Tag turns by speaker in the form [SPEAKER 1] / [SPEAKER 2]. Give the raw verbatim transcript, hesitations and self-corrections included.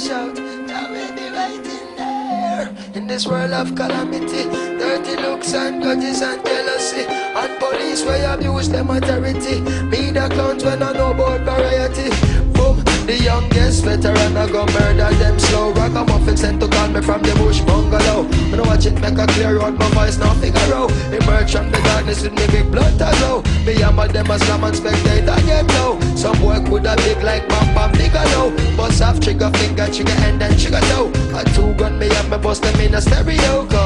[SPEAKER 1] shout, Yahweh be right in there. In this world of calamity, dirty looks and grudges and jealousy, and police where abuse them authority. Me the clowns when I know about variety. Boom, the youngest veteran I go murder them slow. Ragamuffin sent to call me from the bush bungalow. When I watch it make a clear out, my voice now figure out. Emerge from the darkness with me big blood to go. Me hammer them a slam and spectator them now. Some boy coulda big like Bam Bam nigga now. Bust off trigger finger, trigger end and trigger toe. A two gun me up, me bust them in a stereo.